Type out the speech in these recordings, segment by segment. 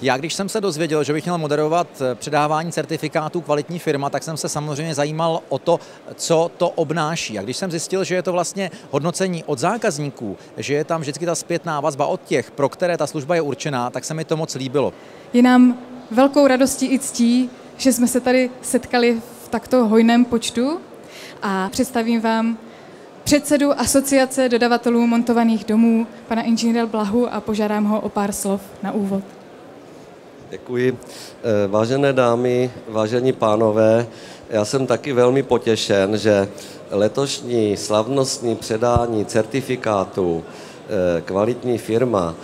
Já když jsem se dozvěděl, že bych měl moderovat předávání certifikátů kvalitní firma, tak jsem se samozřejmě zajímal o to, co to obnáší. A když jsem zjistil, že je to vlastně hodnocení od zákazníků, že je tam vždycky ta zpětná vazba od těch, pro které ta služba je určená, tak se mi to moc líbilo. Je nám velkou radostí i ctí, že jsme se tady setkali v takto hojném počtu a představím vám předsedu Asociace dodavatelů montovaných domů, pana inženýra Blahu, a požádám ho o pár slov na úvod. Děkuji. Vážené dámy, vážení pánové, já jsem taky velmi potěšen, že letošní slavnostní předání certifikátu kvalitní firma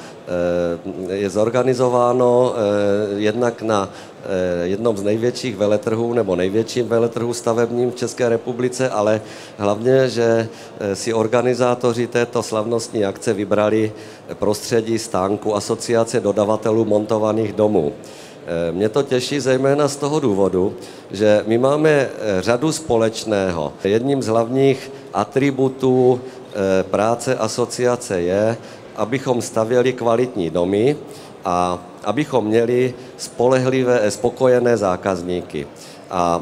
je zorganizováno jednak na jednom z největších veletrhů nebo největším veletrhu stavebním v České republice, ale hlavně, že si organizátoři této slavnostní akce vybrali prostředí stánku Asociace dodavatelů montovaných domů. Mě to těší zejména z toho důvodu, že my máme řadu společného. Jedním z hlavních atributů práce asociace je, abychom stavěli kvalitní domy a abychom měli spolehlivé, spokojené zákazníky. A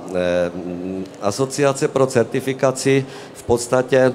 Asociace pro certifikaci v podstatě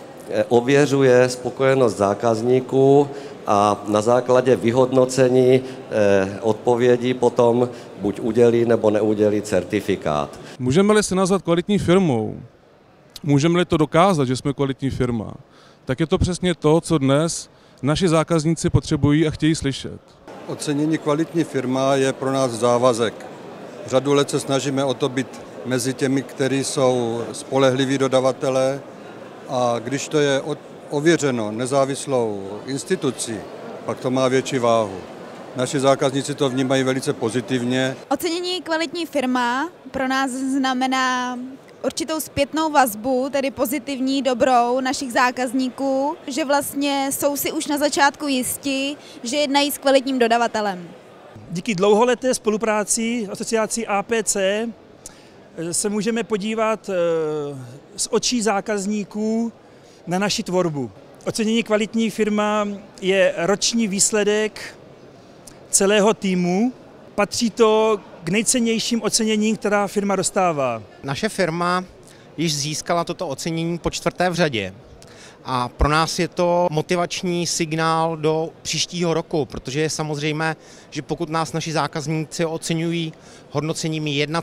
ověřuje spokojenost zákazníků a na základě vyhodnocení odpovědí potom buď udělí nebo neudělí certifikát. Můžeme-li se nazvat kvalitní firmou, můžeme-li to dokázat, že jsme kvalitní firma, tak je to přesně to, co dnes naši zákazníci potřebují a chtějí slyšet. Ocenění kvalitní firma je pro nás závazek. Řadu let se snažíme o to být mezi těmi, kteří jsou spolehliví dodavatelé, a když to je ověřeno nezávislou institucí, pak to má větší váhu. Naši zákazníci to vnímají velice pozitivně. Ocenění kvalitní firma pro nás znamená určitou zpětnou vazbu, tedy pozitivní, dobrou našich zákazníků, že vlastně jsou si už na začátku jisti, že jednají s kvalitním dodavatelem. Díky dlouholeté spolupráci asociací APC se můžeme podívat z očí zákazníků na naši tvorbu. Ocenění kvalitní firma je roční výsledek celého týmu. Patří to k nejcennějším oceněním, která firma dostává. Naše firma již získala toto ocenění po 4. v řadě. A pro nás je to motivační signál do příštího roku, protože je samozřejmé, že pokud nás naši zákazníci oceňují hodnocením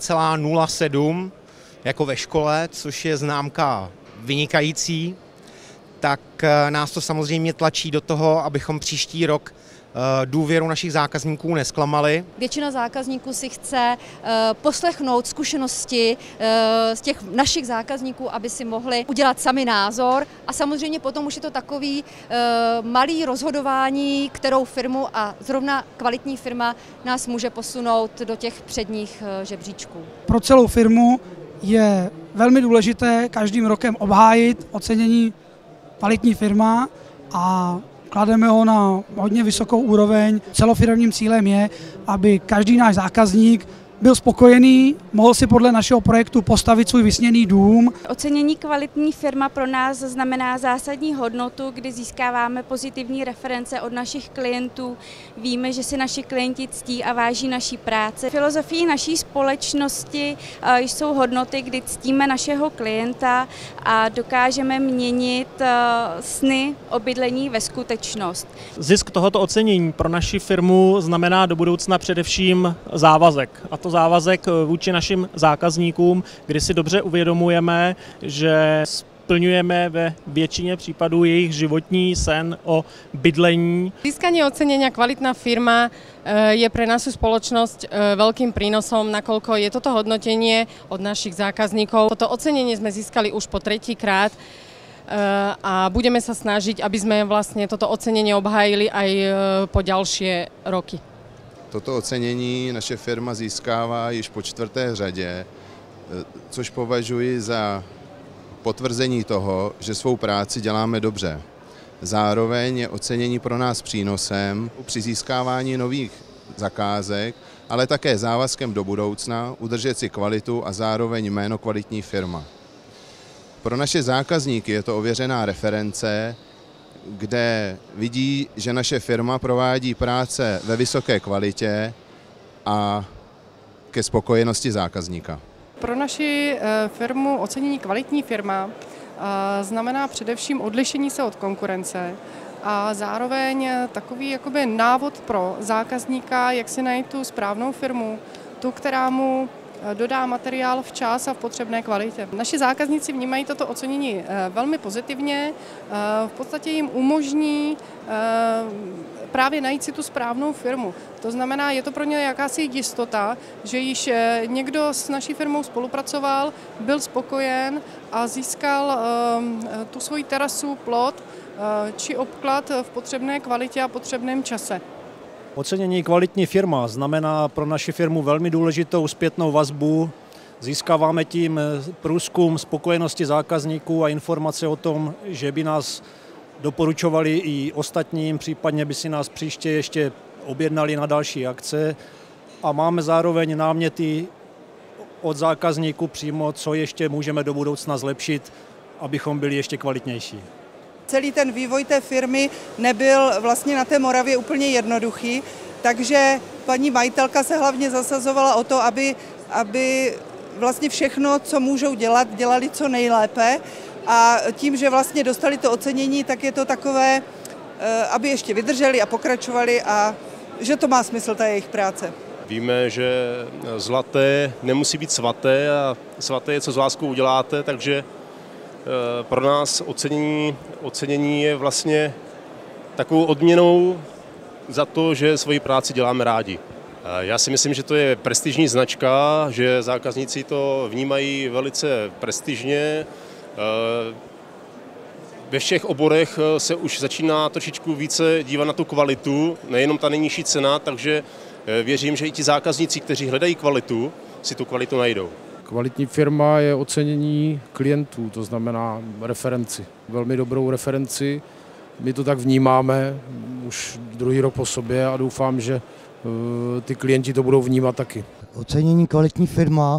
1,07 jako ve škole, což je známka vynikající, tak nás to samozřejmě tlačí do toho, abychom příští rok důvěru našich zákazníků nesklamali. Většina zákazníků si chce poslechnout zkušenosti z těch našich zákazníků, aby si mohli udělat sami názor, a samozřejmě potom už je to takový malý rozhodování, kterou firmu, a zrovna kvalitní firma nás může posunout do těch předních žebříčků. Pro celou firmu je velmi důležité každým rokem obhájit ocenění kvalitní firma a klademe ho na hodně vysokou úroveň. Celofiremním cílem je, aby každý náš zákazník byl spokojený, mohl si podle našeho projektu postavit svůj vysněný dům. Ocenění kvalitní firma pro nás znamená zásadní hodnotu, kdy získáváme pozitivní reference od našich klientů. Víme, že si naši klienti ctí a váží naší práce. Filozofií naší společnosti jsou hodnoty, kdy ctíme našeho klienta a dokážeme měnit sny o bydlení ve skutečnost. Zisk tohoto ocenění pro naši firmu znamená do budoucna především závazek. A to závazek vůči našim zákazníkům, kdy si dobře uvědomujeme, že splňujeme ve většině případů jejich životní sen o bydlení. Získanie ocenenia kvalitná firma je pre našu spoločnosť veľkým prínosom, nakoľko je toto hodnotenie od našich zákazníkov. Toto ocenenie sme získali už po 3. krát a budeme sa snažiť, aby sme vlastne toto ocenenie obhájili aj po ďalšie roky. Toto ocenění naše firma získává již po 4. řadě, což považuji za potvrzení toho, že svou práci děláme dobře. Zároveň je ocenění pro nás přínosem při získávání nových zakázek, ale také závazkem do budoucna udržet si kvalitu a zároveň jméno kvalitní firma. Pro naše zákazníky je to ověřená reference, kde vidí, že naše firma provádí práce ve vysoké kvalitě a ke spokojenosti zákazníka. Pro naši firmu ocenění kvalitní firma znamená především odlišení se od konkurence a zároveň takový jakoby návod pro zákazníka, jak si najít tu správnou firmu, tu, která mu dodá materiál včas a v potřebné kvalitě. Naši zákazníci vnímají toto ocenění velmi pozitivně, v podstatě jim umožní právě najít si tu správnou firmu. To znamená, je to pro ně jakási jistota, že již někdo s naší firmou spolupracoval, byl spokojen a získal tu svoji terasu, plot či obklad v potřebné kvalitě a potřebném čase. Ocenění kvalitní firma znamená pro naši firmu velmi důležitou zpětnou vazbu. Získáváme tím průzkum spokojenosti zákazníků a informace o tom, že by nás doporučovali i ostatním, případně by si nás příště ještě objednali na další akce. A máme zároveň náměty od zákazníků přímo, co ještě můžeme do budoucna zlepšit, abychom byli ještě kvalitnější. Celý ten vývoj té firmy nebyl vlastně na té Moravě úplně jednoduchý, takže paní majitelka se hlavně zasazovala o to, aby vlastně všechno, co můžou dělat, dělali co nejlépe a tím, že vlastně dostali to ocenění, tak je to takové, aby ještě vydrželi a pokračovali a že to má smysl, ta jejich práce. Víme, že zlaté nemusí být svaté a svaté je, co s láskou uděláte, takže pro nás ocenění je vlastně takovou odměnou za to, že svoji práci děláme rádi. Já si myslím, že to je prestižní značka, že zákazníci to vnímají velice prestižně. Ve všech oborech se už začíná trošičku více dívat na tu kvalitu, nejenom ta nejnižší cena, takže věřím, že i ti zákazníci, kteří hledají kvalitu, si tu kvalitu najdou. Kvalitní firma je ocenění klientů, to znamená referenci. Velmi dobrou referenci. My to tak vnímáme už druhý rok po sobě a doufám, že ty klienti to budou vnímat taky. Ocenění kvalitní firma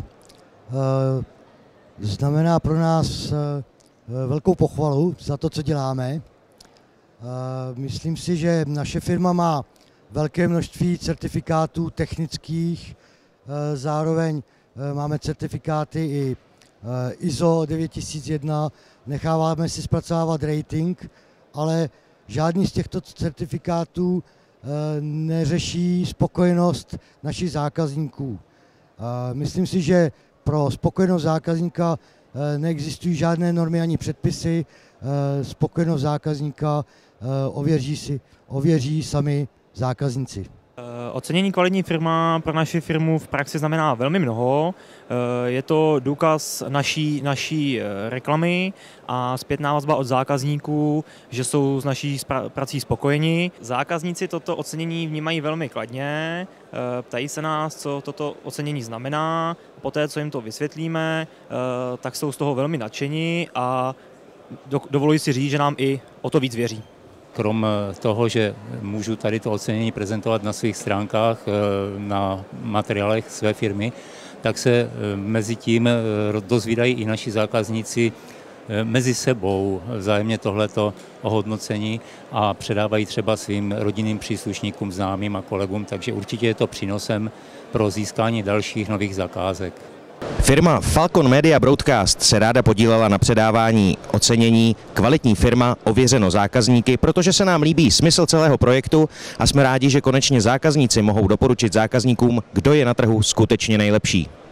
znamená pro nás velkou pochvalu za to, co děláme. Myslím si, že naše firma má velké množství certifikátů technických, zároveň máme certifikáty i ISO 9001, necháváme si zpracovávat rating, ale žádný z těchto certifikátů neřeší spokojenost našich zákazníků. Myslím si, že pro spokojenost zákazníka neexistují žádné normy ani předpisy, spokojenost zákazníka ověří sami zákazníci. Ocenění kvalitní firma pro naši firmu v praxi znamená velmi mnoho. Je to důkaz naší reklamy a zpětná vazba od zákazníků, že jsou s naší prací spokojeni. Zákazníci toto ocenění vnímají velmi kladně, ptají se nás, co toto ocenění znamená. Poté, co jim to vysvětlíme, tak jsou z toho velmi nadšení a dovoluji si říct, že nám i o to víc věří. Krom toho, že můžu tady to ocenění prezentovat na svých stránkách, na materiálech své firmy, tak se mezi tím dozvídají i naši zákazníci mezi sebou vzájemně tohleto ohodnocení a předávají třeba svým rodinným příslušníkům, známým a kolegům, takže určitě je to přínosem pro získání dalších nových zakázek. Firma Falcon Media Broadcast se ráda podílela na předávání ocenění Kvalitní firma ověřeno zákazníky, protože se nám líbí smysl celého projektu a jsme rádi, že konečně zákazníci mohou doporučit zákazníkům, kdo je na trhu skutečně nejlepší.